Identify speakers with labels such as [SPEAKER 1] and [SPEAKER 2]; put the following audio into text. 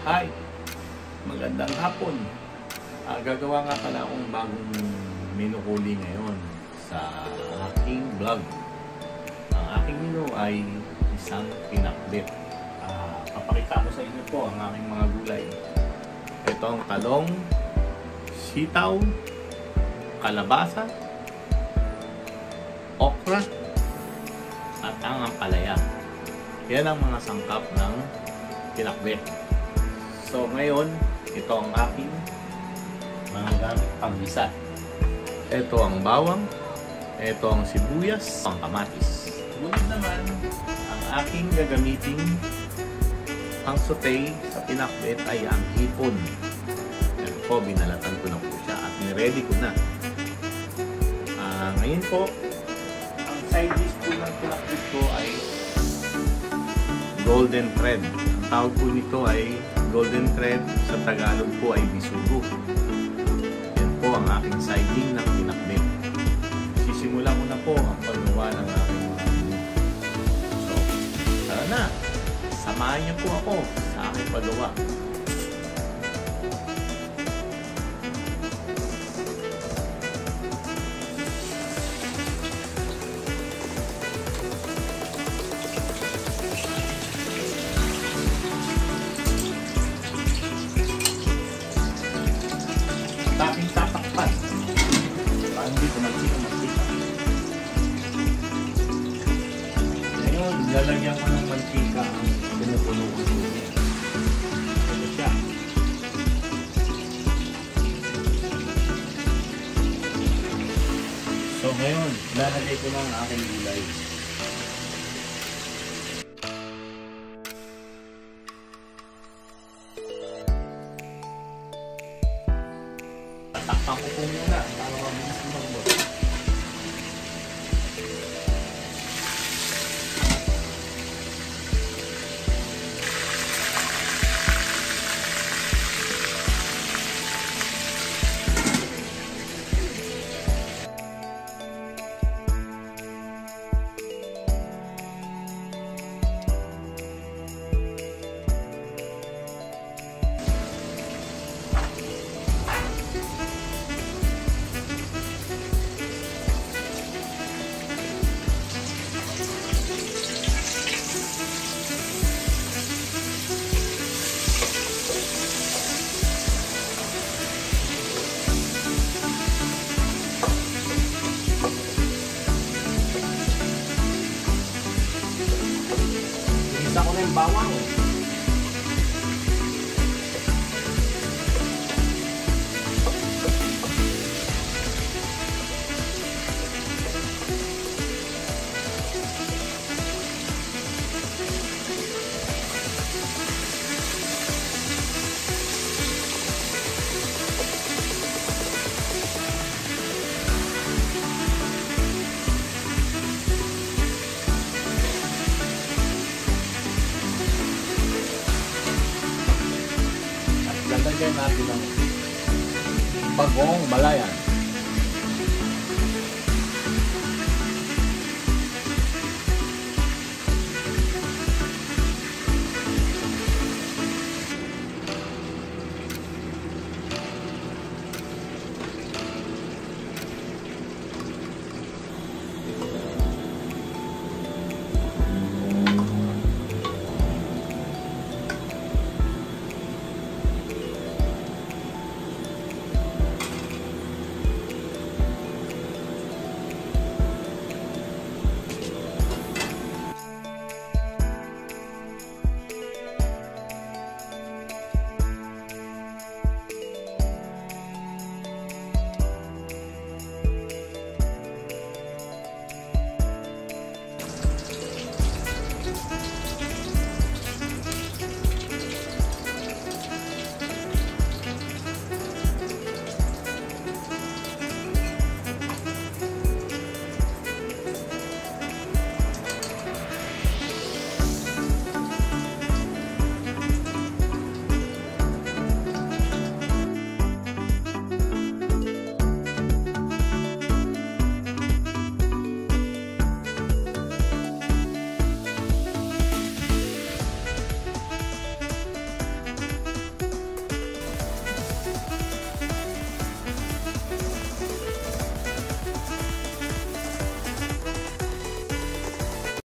[SPEAKER 1] Hi! Magandang hapon. Gagawa nga pala akong bagong menu huli ngayon sa aking vlog. Ang aking menu ay isang pinakbet. Papakita ko sa inyo po ang aking mga gulay. Ito ang talong, sitaw, kalabasa, okra, at ang ampalaya. Yan ang mga sangkap ng pinakbet. So ngayon, ito ang aking mga gamit panggisa. Ito ang bawang, ito ang sibuyas, ang kamatis. Ngunit naman, ang aking gagamitin pang saute sa pinakbet ay ang hipon. Yan po, binalatan ko na po siya at niready ko na. Ngayon po, ang side dish po ng pinakbet ko ay golden thread. Ang tawag po nito ay golden thread, sa Tagalog po ay bisugo. Yan po ang aking siding ng pinakbet. Sisimula ko na po ang paggawa ng aking mga menu. So, tara na! Samahan niyo po ako sa aking paggawa. Aking tatakpan para hindi ko mantika. Ngayon, lalagyan ko ng mantika ang pinupuno ko. Ito siya. So ngayon, lalagay ko ng aking gulay. Takpan ko po muna para mabilis lumambot. Isa ko na yung bawang. Lalagyan natin ng bagong balayan.